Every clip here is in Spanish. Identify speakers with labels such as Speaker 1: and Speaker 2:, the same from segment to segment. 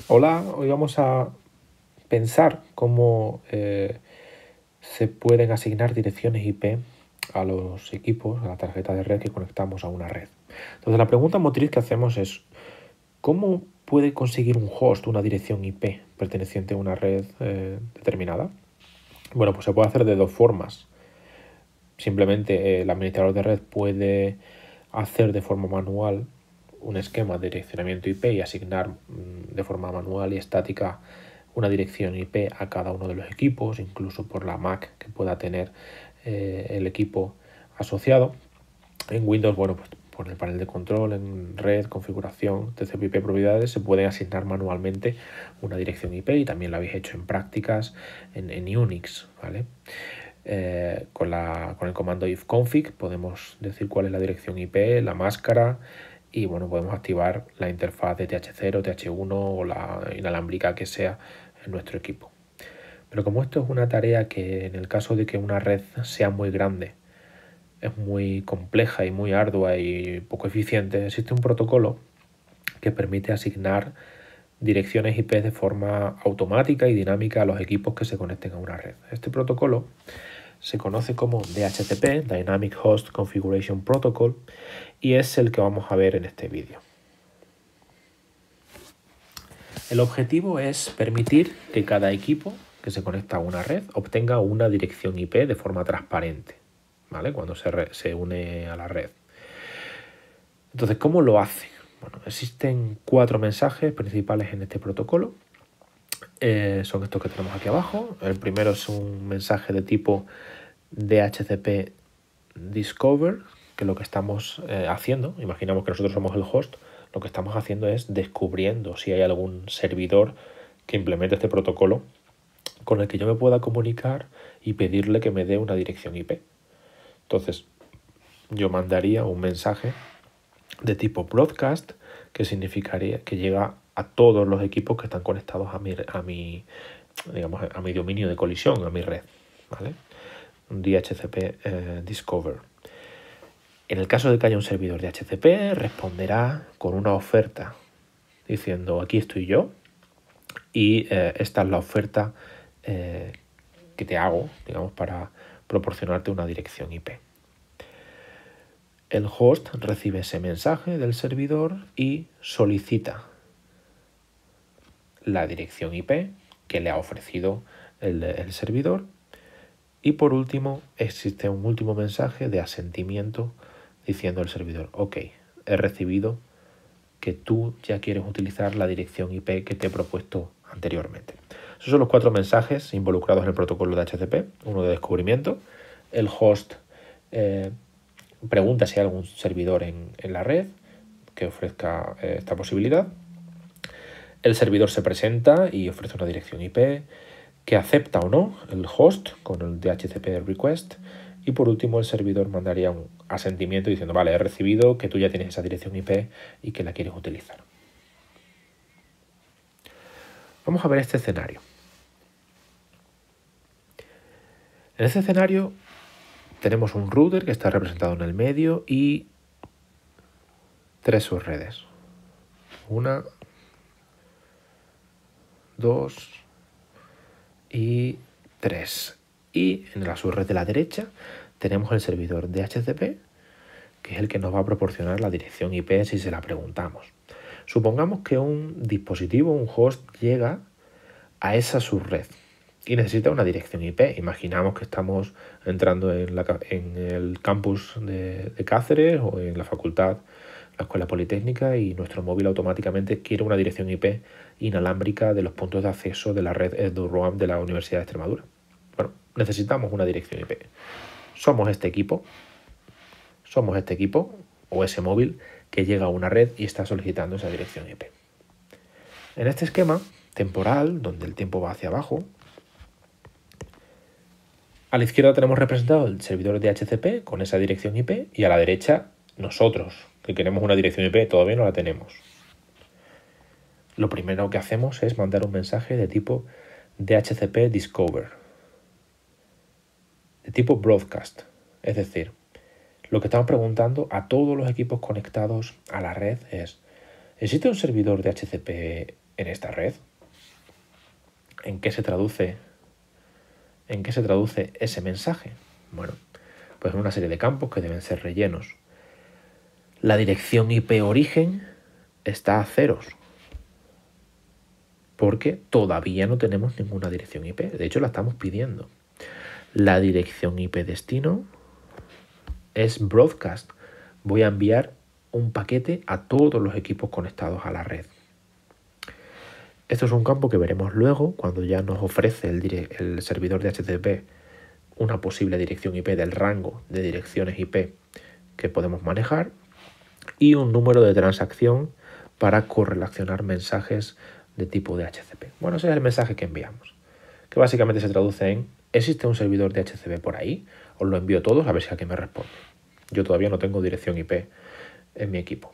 Speaker 1: Hola, hoy vamos a pensar cómo se pueden asignar direcciones IP a los equipos, a la tarjeta de red que conectamos a una red. Entonces la pregunta motriz que hacemos es ¿cómo puede conseguir un host una dirección IP perteneciente a una red determinada? Bueno, pues se puede hacer de dos formas. Simplemente el administrador de red puede hacer de forma manual un esquema de direccionamiento IP y asignar de forma manual y estática una dirección IP a cada uno de los equipos, incluso por la MAC que pueda tener el equipo asociado. En Windows, bueno, pues por el panel de control, en red, configuración, TCP/IP propiedades, se puede asignar manualmente una dirección IP y también lo habéis hecho en prácticas en Unix, ¿vale? Con el comando ifconfig podemos decir cuál es la dirección IP, la máscara y bueno, podemos activar la interfaz de TH0, TH1 o la inalámbrica que sea en nuestro equipo. Pero como esto es una tarea que en el caso de que una red sea muy grande, es muy compleja y muy ardua y poco eficiente, existe un protocolo que permite asignar direcciones IP de forma automática y dinámica a los equipos que se conecten a una red. Este protocolo se conoce como DHCP, Dynamic Host Configuration Protocol, y es el que vamos a ver en este vídeo. El objetivo es permitir que cada equipo que se conecta a una red obtenga una dirección IP de forma transparente, ¿vale? Cuando se une a la red. Entonces, ¿cómo lo hace? Bueno, existen 4 mensajes principales en este protocolo. Son estos que tenemos aquí abajo. El primero es un mensaje de tipo DHCP Discover, que lo que estamos haciendo, imaginamos que nosotros somos el host, lo que estamos haciendo es descubriendo si hay algún servidor que implemente este protocolo con el que yo me pueda comunicar y pedirle que me dé una dirección IP. Entonces, yo mandaría un mensaje de tipo broadcast, que significaría que llega a todos los equipos que están conectados a mi dominio de colisión, a mi red, ¿vale? Un DHCP Discover. En el caso de que haya un servidor de DHCP, responderá con una oferta diciendo aquí estoy yo y esta es la oferta que te hago, digamos, para proporcionarte una dirección IP. El host recibe ese mensaje del servidor y solicita la dirección IP que le ha ofrecido el servidor. Y por último, existe un último mensaje de asentimiento diciendo al servidor, ok, he recibido que tú ya quieres utilizar la dirección IP que te he propuesto anteriormente. Esos son los 4 mensajes involucrados en el protocolo de DHCP. Uno de descubrimiento, el host pregunta si hay algún servidor en la red que ofrezca esta posibilidad. El servidor se presenta y ofrece una dirección IP que acepta o no el host con el DHCP request. Y por último el servidor mandaría un asentimiento diciendo, vale, he recibido que tú ya tienes esa dirección IP y que la quieres utilizar. Vamos a ver este escenario. En este escenario tenemos un router que está representado en el medio y 3 subredes. 1, 2 y 3. Y en la subred de la derecha tenemos el servidor DHCP, que es el que nos va a proporcionar la dirección IP si se la preguntamos. Supongamos que un dispositivo, un host, llega a esa subred y necesita una dirección IP. Imaginamos que estamos entrando en el campus de Cáceres o en la facultad, la Escuela Politécnica, y nuestro móvil automáticamente quiere una dirección IP inalámbrica de los puntos de acceso de la red EduRoam de la Universidad de Extremadura. Bueno, necesitamos una dirección IP. Somos este equipo o ese móvil que llega a una red y está solicitando esa dirección IP. En este esquema temporal, donde el tiempo va hacia abajo, a la izquierda tenemos representado el servidor de DHCP con esa dirección IP y a la derecha nosotros, que queremos una dirección IP, todavía no la tenemos. Lo primero que hacemos es mandar un mensaje de tipo DHCP Discover, de tipo broadcast, es decir, lo que estamos preguntando a todos los equipos conectados a la red es, ¿existe un servidor de DHCP en esta red. ¿En qué se traduce ese mensaje? Bueno, pues en una serie de campos que deben ser rellenos. La dirección IP origen está a ceros, porque todavía no tenemos ninguna dirección IP. De hecho, la estamos pidiendo. La dirección IP destino es broadcast. Voy a enviar un paquete a todos los equipos conectados a la red. Esto es un campo que veremos luego cuando ya nos ofrece el servidor de HTTP una posible dirección IP del rango de direcciones IP que podemos manejar y un número de transacción para correlacionar mensajes de tipo DHCP. Bueno, ese es el mensaje que enviamos, que básicamente se traduce en: ¿existe un servidor de DHCP por ahí? Os lo envío todos a ver si alguien me responde. Yo todavía no tengo dirección IP en mi equipo.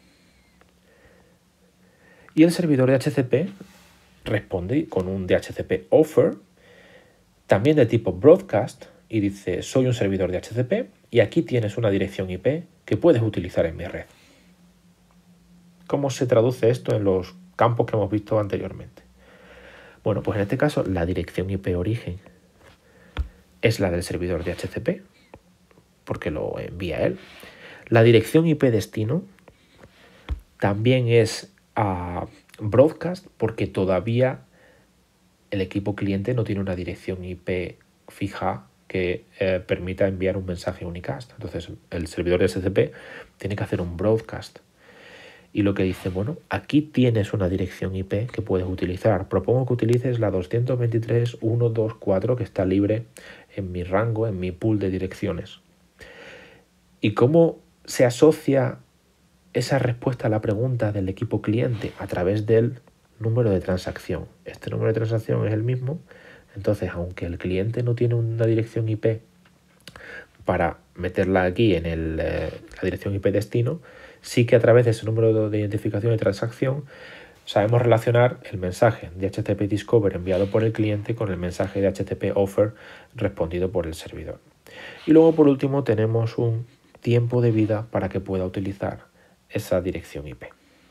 Speaker 1: Y el servidor de DHCP responde con un DHCP offer, también de tipo broadcast, y dice: soy un servidor de DHCP y aquí tienes una dirección IP que puedes utilizar en mi red. ¿Cómo se traduce esto en los campos que hemos visto anteriormente? Bueno, pues en este caso la dirección IP origen es la del servidor de DHCP, porque lo envía él. La dirección IP destino también es broadcast, porque todavía el equipo cliente no tiene una dirección IP fija que permita enviar un mensaje unicast. Entonces el servidor de DHCP tiene que hacer un broadcast. Y lo que dice: bueno, aquí tienes una dirección IP que puedes utilizar. Propongo que utilices la 223.124 que está libre en mi rango, en mi pool de direcciones. ¿Y cómo se asocia esa respuesta a la pregunta del equipo cliente? A través del número de transacción. Este número de transacción es el mismo. Entonces, aunque el cliente no tiene una dirección IP para meterla aquí en la dirección IP destino, sí que a través de ese número de identificación y transacción sabemos relacionar el mensaje de HTTP Discover enviado por el cliente con el mensaje de HTTP Offer respondido por el servidor. Y luego, por último, tenemos un tiempo de vida para que pueda utilizar esa dirección IP.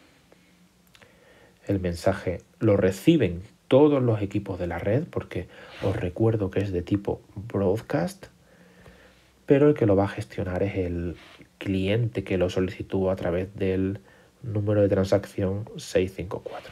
Speaker 1: El mensaje lo reciben todos los equipos de la red, porque os recuerdo que es de tipo broadcast, pero el que lo va a gestionar es el cliente que lo solicitó a través del número de transacción 654.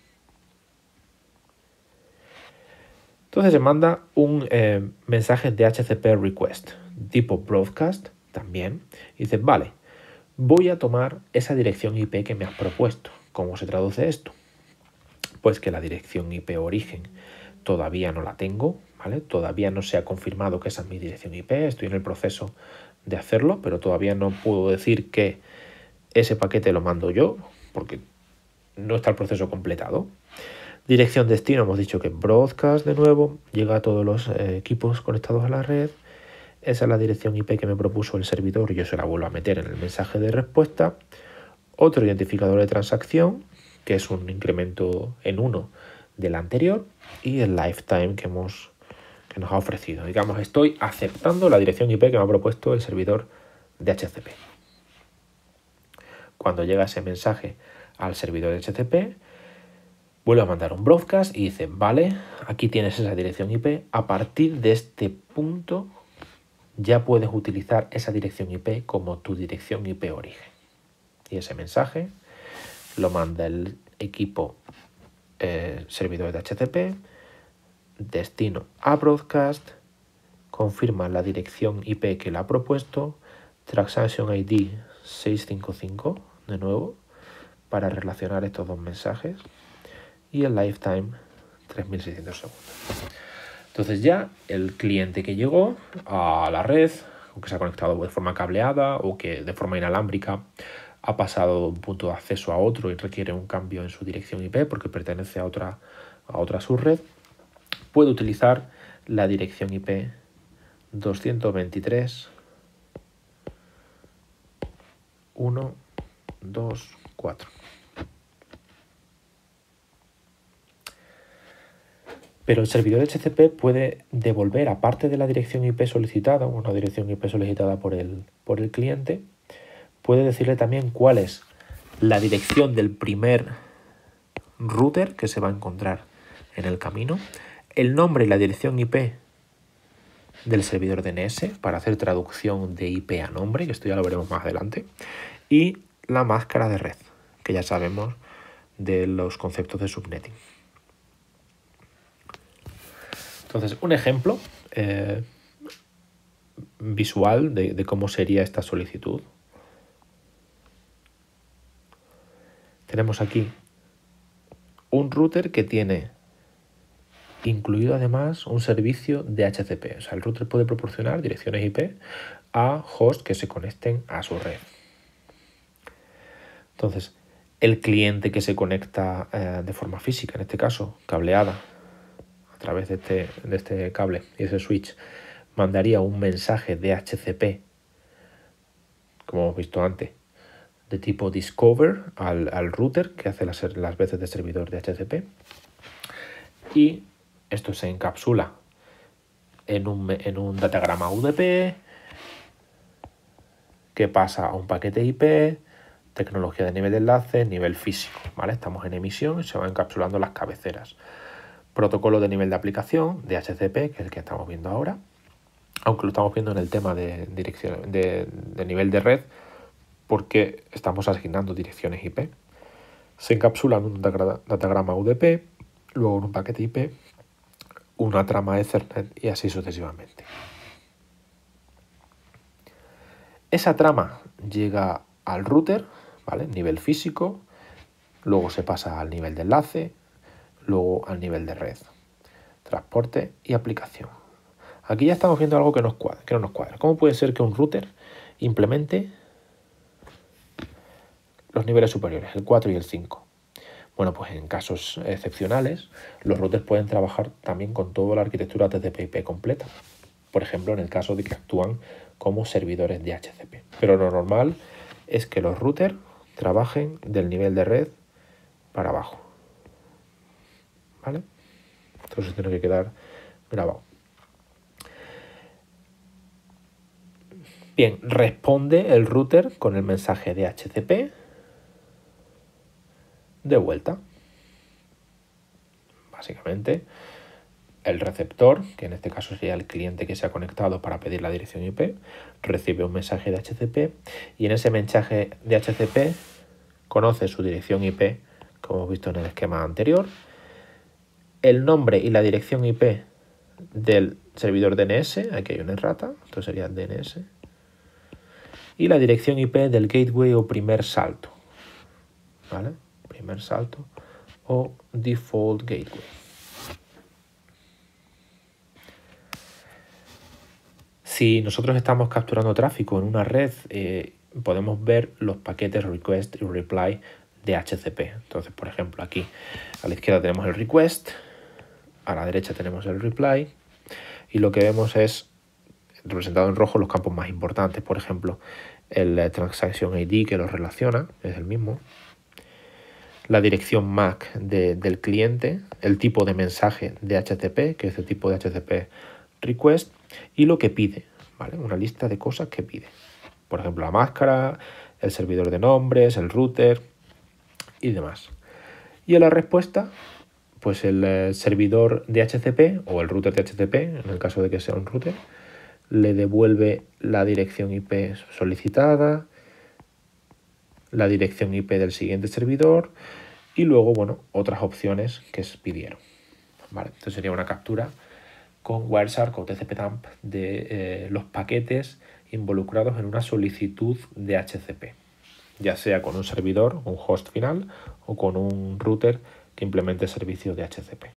Speaker 1: Entonces se manda un mensaje de HTTP request tipo broadcast también. Y dice: vale, voy a tomar esa dirección IP que me has propuesto. ¿Cómo se traduce esto? Pues que la dirección IP origen todavía no la tengo, ¿vale? Todavía no se ha confirmado que esa es mi dirección IP, estoy en el proceso de hacerlo, pero todavía no puedo decir que ese paquete lo mando yo, porque no está el proceso completado. Dirección destino, hemos dicho que broadcast de nuevo, llega a todos los equipos conectados a la red. Esa es la dirección IP que me propuso el servidor y yo se la vuelvo a meter en el mensaje de respuesta. Otro identificador de transacción, que es un incremento en 1 del anterior, y el lifetime que nos ha ofrecido. Digamos, estoy aceptando la dirección IP que me ha propuesto el servidor de DHCP. Cuando llega ese mensaje al servidor de DHCP, vuelve a mandar un broadcast y dice: vale, aquí tienes esa dirección IP. A partir de este punto ya puedes utilizar esa dirección IP como tu dirección IP origen. Y ese mensaje lo manda el equipo servidor de DHCP, destino a broadcast, confirma la dirección IP que le ha propuesto, transaction ID 655 de nuevo para relacionar estos dos mensajes, y el lifetime 3600 segundos. Entonces ya el cliente que llegó a la red, o que se ha conectado de forma cableada o que de forma inalámbrica ha pasado de un punto de acceso a otro y requiere un cambio en su dirección IP porque pertenece a otra subred, puede utilizar la dirección IP 223.124. Pero el servidor de HTTP puede devolver, aparte de la dirección IP solicitada, una dirección IP solicitada por el cliente, puede decirle también cuál es la dirección del primer router que se va a encontrar en el camino, el nombre y la dirección IP del servidor DNS para hacer traducción de IP a nombre, que esto ya lo veremos más adelante, y la máscara de red, que ya sabemos de los conceptos de subnetting. Entonces, un ejemplo visual de cómo sería esta solicitud. Tenemos aquí un router que tiene incluido además un servicio de DHCP. O sea, el router puede proporcionar direcciones IP a hosts que se conecten a su red. Entonces, el cliente que se conecta de forma física, en este caso cableada, a través de este cable y ese switch, mandaría un mensaje de DHCP, como hemos visto antes, de tipo discover al router que hace las veces de servidor de DHCP, y esto se encapsula en un datagrama UDP que pasa a un paquete IP, tecnología de nivel de enlace, nivel físico, ¿vale? Estamos en emisión y se van encapsulando las cabeceras. Protocolo de nivel de aplicación, DHCP, que es el que estamos viendo ahora, aunque lo estamos viendo en el tema de dirección de nivel de red, porque estamos asignando direcciones IP. Se encapsula en un datagrama UDP, luego en un paquete IP, una trama Ethernet y así sucesivamente. Esa trama llega al router, ¿vale? Nivel físico, luego se pasa al nivel de enlace, luego al nivel de red, transporte y aplicación. Aquí ya estamos viendo algo que no nos cuadra. ¿Cómo puede ser que un router implemente los niveles superiores, el 4 y el 5? Bueno, pues en casos excepcionales, los routers pueden trabajar también con toda la arquitectura TCP/IP completa. Por ejemplo, en el caso de que actúan como servidores de DHCP. Pero lo normal es que los routers trabajen del nivel de red para abajo. ¿Vale? Entonces tiene que quedar grabado. Bien, responde el router con el mensaje de DHCP de vuelta. Básicamente, el receptor, que en este caso sería el cliente que se ha conectado para pedir la dirección IP, recibe un mensaje de DHCP y en ese mensaje de DHCP conoce su dirección IP, como hemos visto en el esquema anterior, el nombre y la dirección IP del servidor DNS, aquí hay una errata, esto sería DNS, y la dirección IP del gateway o primer salto, ¿vale? Primer salto o default gateway. Si nosotros estamos capturando tráfico en una red, podemos ver los paquetes request y reply de DHCP. Entonces, por ejemplo, aquí a la izquierda tenemos el request, a la derecha tenemos el reply, y lo que vemos es representado en rojo los campos más importantes. Por ejemplo, el transaction ID que los relaciona, es el mismo. La dirección MAC del cliente, el tipo de mensaje de DHCP, que es el tipo de DHCP request, y lo que pide, ¿vale? Una lista de cosas que pide. Por ejemplo, la máscara, el servidor de nombres, el router y demás. Y en la respuesta, pues el servidor de DHCP o el router de DHCP, en el caso de que sea un router, le devuelve la dirección IP solicitada, la dirección IP del siguiente servidor y luego, bueno, otras opciones que se pidieron. ¿Vale? Entonces sería una captura con Wireshark o TCP/dump de los paquetes involucrados en una solicitud de DHCP, ya sea con un servidor, un host final, o con un router que implemente servicios de DHCP.